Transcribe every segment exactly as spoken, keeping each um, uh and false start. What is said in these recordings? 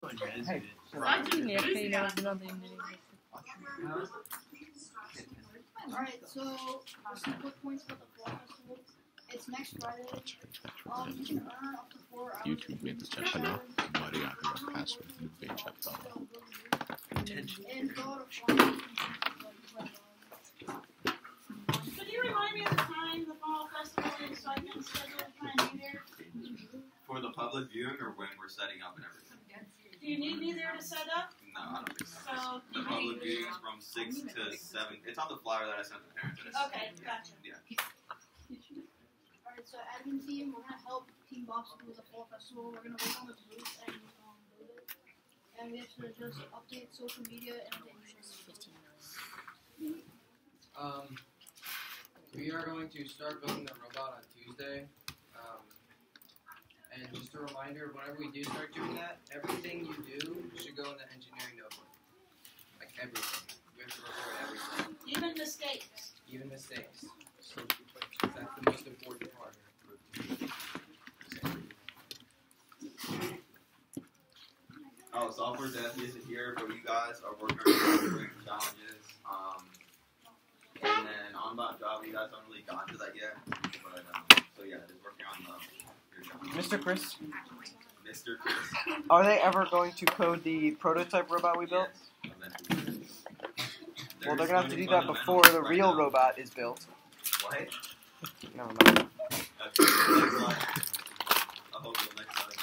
Hey, Sadece nefreyle olduğuna da eminim. Alright, so just some quick points about the Fall Festival. It's next Friday. Um, you can earn up to four hours. YouTube में तो चल ना हमारे यहाँ का password भी बेच सकता हूँ. And go to Fall. Could you remind me of the time the Fall Festival is so I can schedule a time to be there? For the public viewing or when we're setting up and everything? Do you need me there to set up? No, I don't think so. So, The public viewing is from six to seven. It's on the flyer that I sent the parents. okay, gotcha. Yeah. Alright, so admin team, we're gonna help Team Bobsy with the Fall Festival. We're gonna work on the booth and um, build it. And we have to just update social media and the interest. Um, we are going to start building the robot on Tuesday. Um, and just a reminder, whenever we do start doing that, everything you do should go in the engineering notebook. Like everything. We have to record everything. Even mistakes. Even mistakes. That's the most important part. Oh, software dev isn't here, but you guys are working on software challenges. Um, and then on about Java, you guys haven't really gotten to that yet. But um, so yeah, just working on the your challenges. Mister Chris, Mister Chris. are they ever going to code the prototype robot we built? Yes, eventually. Well, they're gonna have to do There's that before the fundamentals real right now. robot is built. What? Never mind. That's the next slide. I hope the next slide.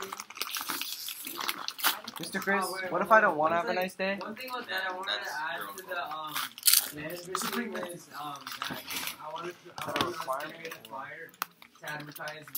Mister Chris, Oh, wait, what if wait, I don't want to wait. have a nice day? One thing about that I wanted to That's add your to own the um management team is um that I wanted to I Is that a wanted us to requirement? create a flyer to advertise